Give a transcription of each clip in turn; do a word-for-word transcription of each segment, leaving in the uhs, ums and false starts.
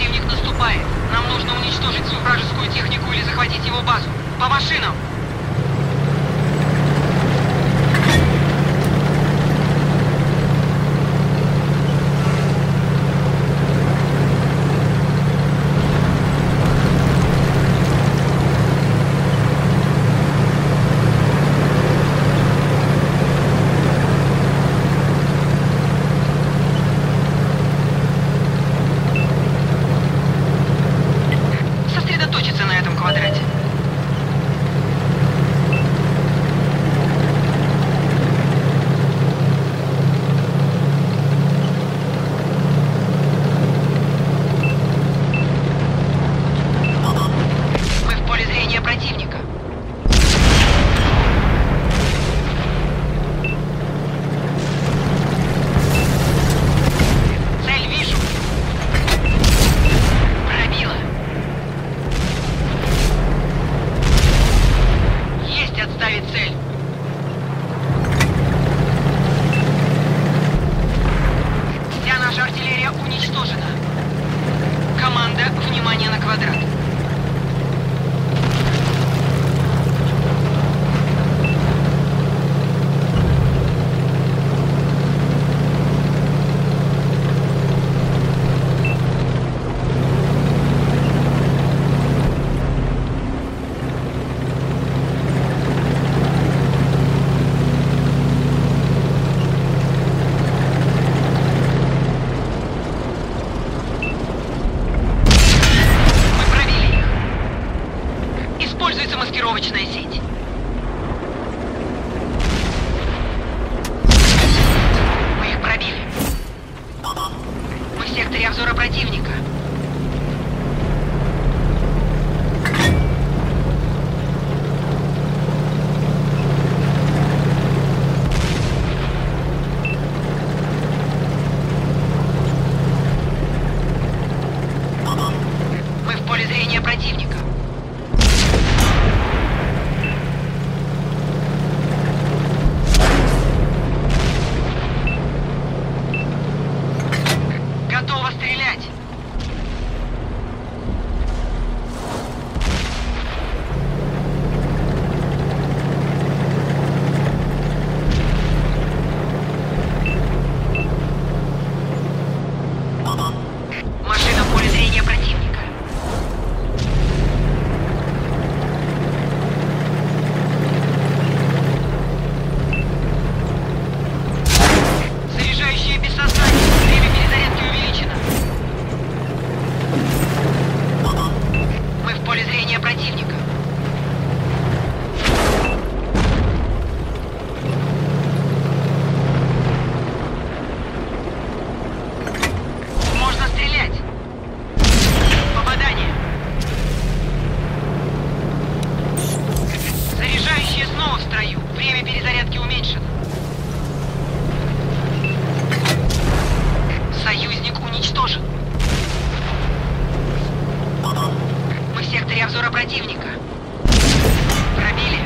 Противник наступает. Нам нужно уничтожить всю вражескую технику или захватить его базу. По машинам! Сосредоточиться на этом квадрате. Мы в поле зрения противника. Цель вижу. Пробила. Есть отставить цель. Вся наша артиллерия уничтожена. Команда, внимание на квадрат. Мы пробили их. Используется маскировочная сеть. Мы их пробили. Мы в секторе обзора противника. Мы в поле зрения противника. Готово стрелять. Машина в поле зрения противника. Заряжающие без сознания. Время перезарядки увеличено. Мы в поле зрения противника. Можно стрелять. Попадание. Заряжающие снова в строю. Время перезарядки уменьшено. Союзник уничтожен. Мы в секторе обзора противника. Пробили.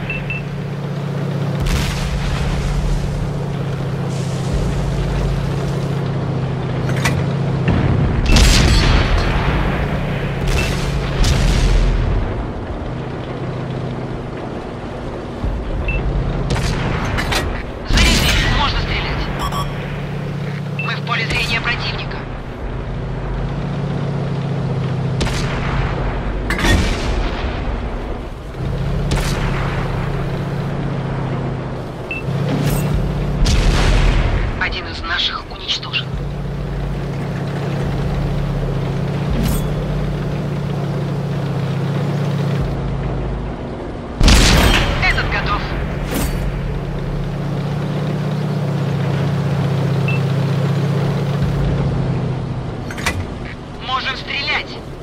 Зарядили. Можно стрелять. Мы в поле зрения противника. Один из наших уничтожен. Этот готов. Можем стрелять.